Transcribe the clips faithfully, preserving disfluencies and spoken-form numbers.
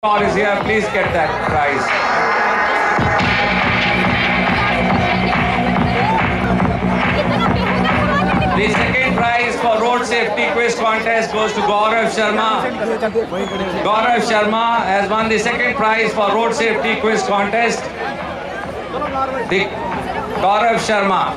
is here, please get that prize. The second prize for road safety quiz contest goes to Gaurav Sharma. Gaurav Sharma has won the second prize for road safety quiz contest. The Gaurav Sharma.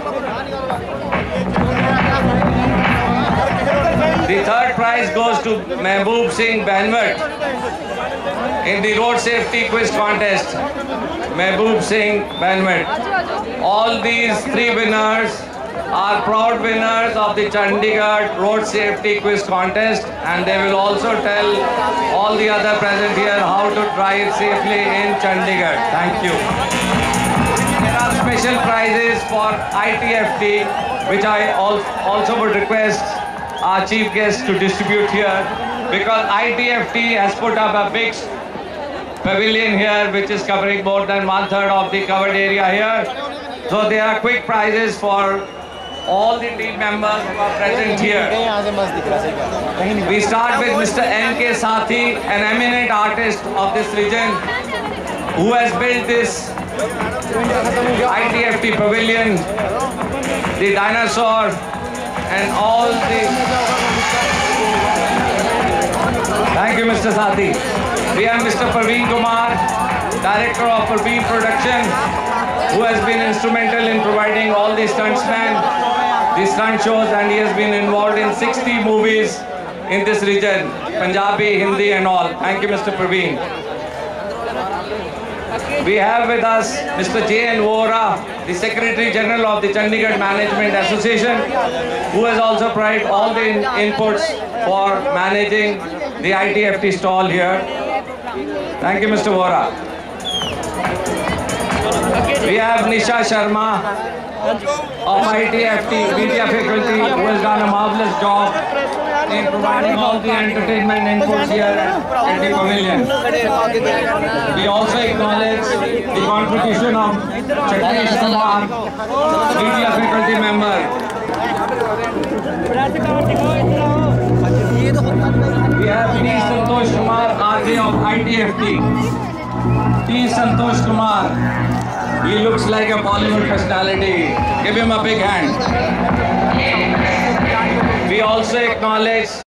The third prize goes to Mehboob Singh Banwat in the road safety quiz contest. Mehboob Singh Banwat. All these three winners are proud winners of the Chandigarh Road Safety Quiz Contest, and they will also tell all the other present here how to drive safely in Chandigarh. Thank you. There are special prizes for I T F T, which I also would request our chief guest to distribute here, because I T F T has put up a big pavilion here which is covering more than one third of the covered area here. So there are quick prizes for all the team members who are present here. We start with Mister N K Sathi, an eminent artist of this region who has built this I T F T pavilion, the dinosaur and all the... Thank you, Mister Sathi. We have Mister Parveen Kumar, Director of Parveen Production, who has been instrumental in providing all the stuntsmen, the stunt shows, and he has been involved in sixty movies in this region, Punjabi, Hindi and all. Thank you, Mister Parveen. We have with us Mister J N Vora, the Secretary General of the Chandigarh Management Association, who has also provided all the in inputs for managing the I T F T stall here. Thank you, Mister Vora. We have Nisha Sharma of I T F T media faculty, who has done a marvelous job in providing all the entertainment inputs here at the pavilion. We also acknowledge the contribution of Chatresh Kumar, media faculty member. We have T. Santosh Kumar, R J of I T F T. T. Santosh Kumar. He looks like a Bollywood personality. Give him a big hand. We also acknowledge